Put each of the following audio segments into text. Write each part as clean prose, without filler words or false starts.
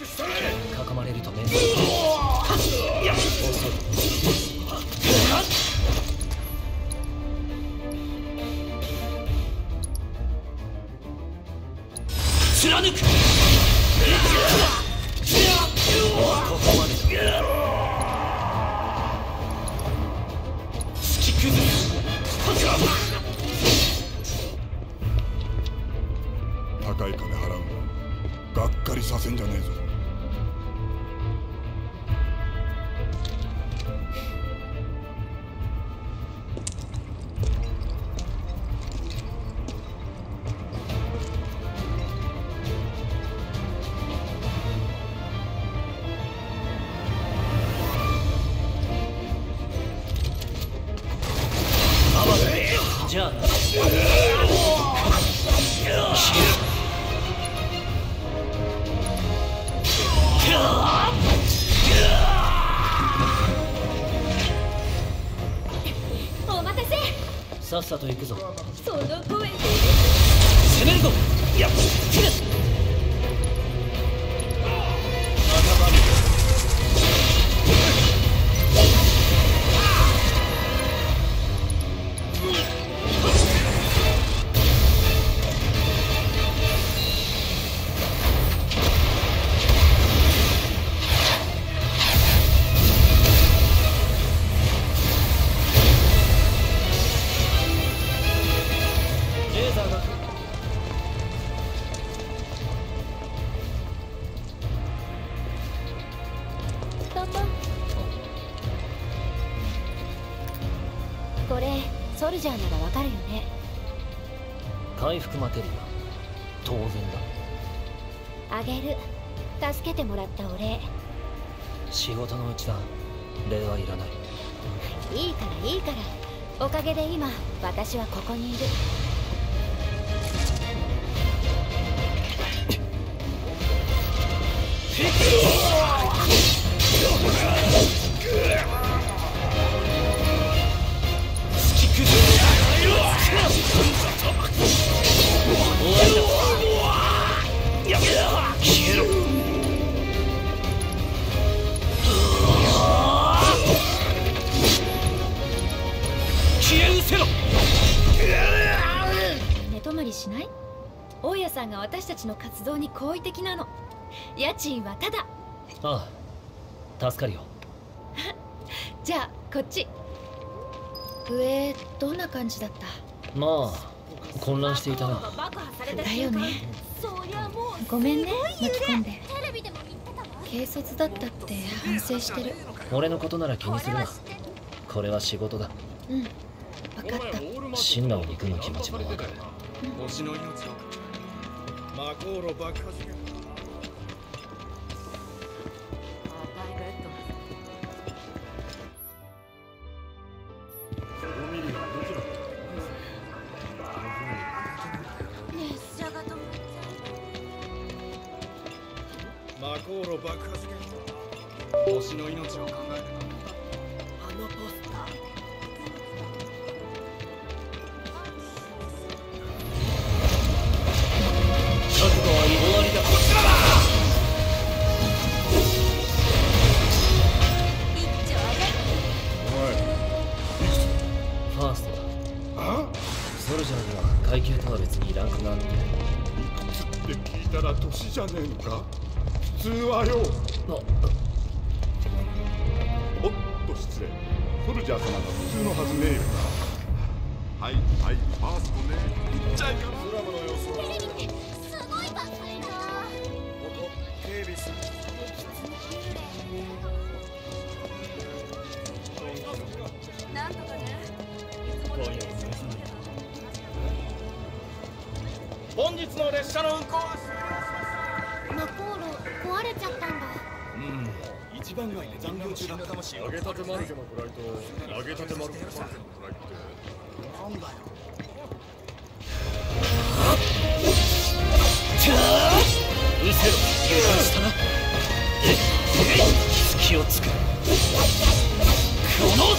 囲まれると面倒。いや、遅い。貫く。ここまで。突き崩す。 高い金払うのがっかりさせんじゃねえぞ。 じゃあお待たせ。 さっさと行くぞ。 その声。 攻めるぞ。いや、切れ。 これソルジャーならわかるよね。 回復マテリア、当然あげる。助けてもらったお礼。 だ。仕事のうちだ。礼はいらない。 いいからいいから。おかげで今私はここにいる。寝泊まりしない？大家さんが私たちの活動に好意的なの。家賃はただ。 ああ、助かるよ。 じゃあこっち。上どんな感じだった？ まあ混乱していたな。 だよね。ごめんね、巻き込んで。軽率だったって反省してる。 俺のことなら気にするな。これは仕事だ。 うん、分かった。 シンナを憎む気持ちもわかる。 星の命を魔航路爆破事件。魔航路爆破事件。星の命を考えてた。あのポスター。 覚悟は終わりだ。 こちらだ。おい、いくつ？ ファーストだ。 あ？ ソルジャーには階級とは別にランクがあって。 いくつって聞いたら年じゃねえのか？普通はよ。おっと失礼。ソルジャー様が普通のはずねえよな。はいはい、ファーストね。いっちゃいかな。スラムの様子は。テレビってすごいばっかりだ。ここ警備する。 なんとかね。 本日の列車の運行はマコーロ壊れちゃったんだ。 一番街で残業中だった。揚げたてマルケのフライト、揚げたてマルケのフライトってなんだよ。 うせろ、油断したな。隙をつく。この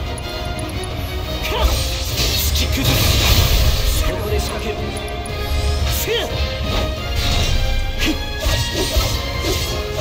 突き崩す。そこで仕掛ける。せや。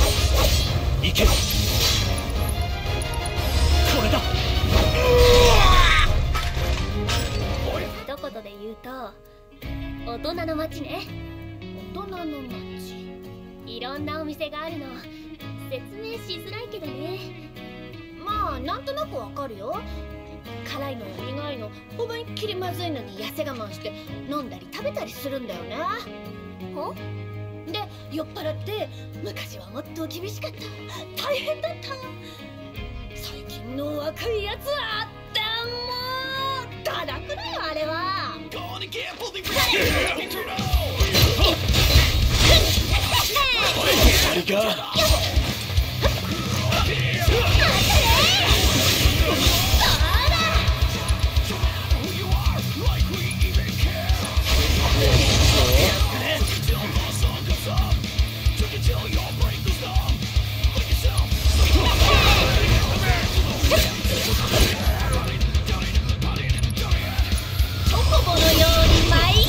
町ね。大人の町。いろんなお店があるの。説明しづらいけどね。まあなんとなくわかるよ。辛いのや苦いの思いっきりまずいのに痩せ我慢して飲んだり食べたりするんだよね。で酔っ払って昔はもっと厳しかった、大変だった。最近の若いやつはもう堕落だよあれは。チョコボのように舞い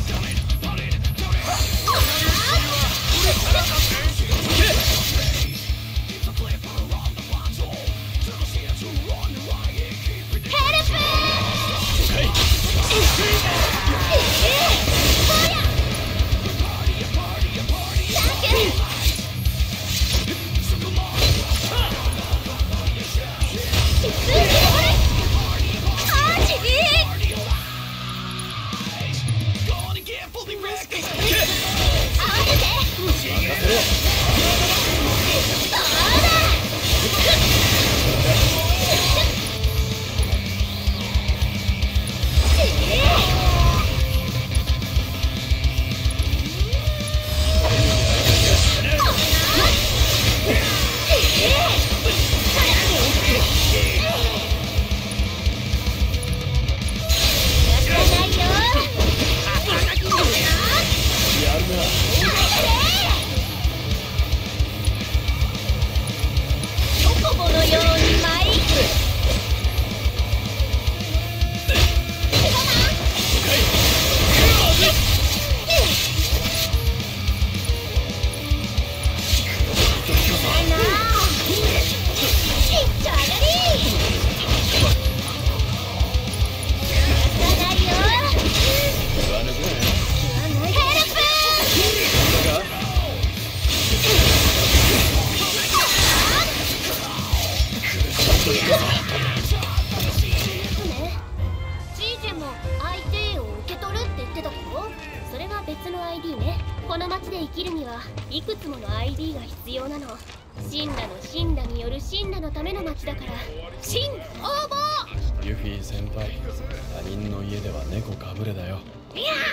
この街で生きるにはいくつもの ID が必要なの。シンラのシンラによるシンラのための街だから、シン応募。 ユフィ先輩、他人の家では猫かぶれだよ。 いや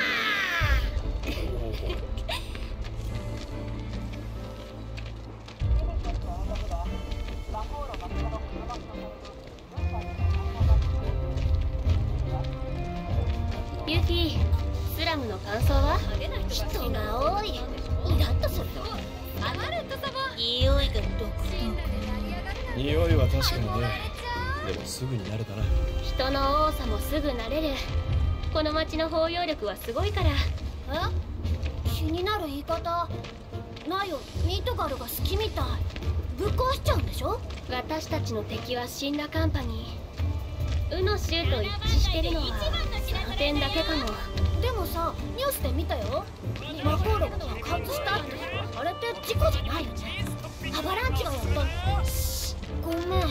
ユフィ、スラムの感想は？人が多い。イラッとするよ。匂いが独特。 匂いは確かにね。でもすぐに慣れたな。 人の多さもすぐ慣れる。この街の包容力はすごいから。気になる言い方。ナヨ、ミートガルが好きみたい。ぶっ壊しちゃうんでしょ？私たちの敵はシンラカンパニー。ウの州と一致してるのは3点だけかも。でもさ、ニュースで見たよ。マコーロが爆発したって。あれって事故じゃないよね。アバランチがやったの。ごめん。こ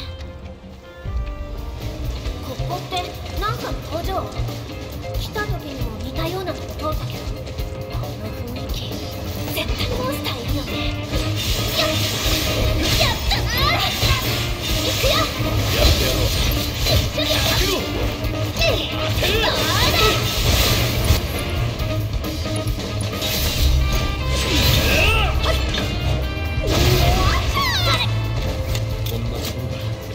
こってなんかの工場？来た時にも似たようなのが通ったけど、この雰囲気絶対モンスターいるよね。やったー。行くよ。 やってやろう。こんなところだ。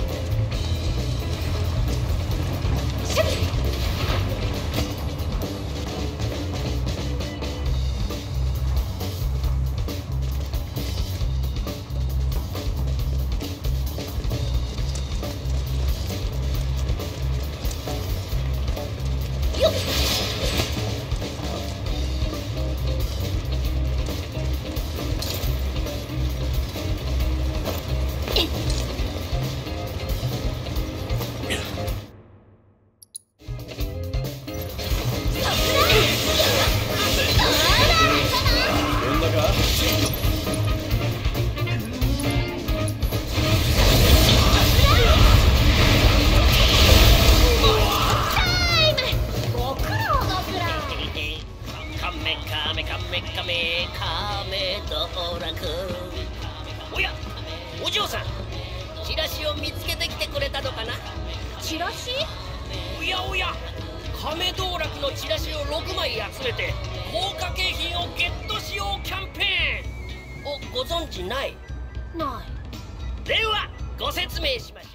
どうかな。 チラシ？ おやおや、亀道楽のチラシを6枚集めて豪華景品をゲットしようキャンペーンをご存知ない？ ない。 ではご説明しましょう。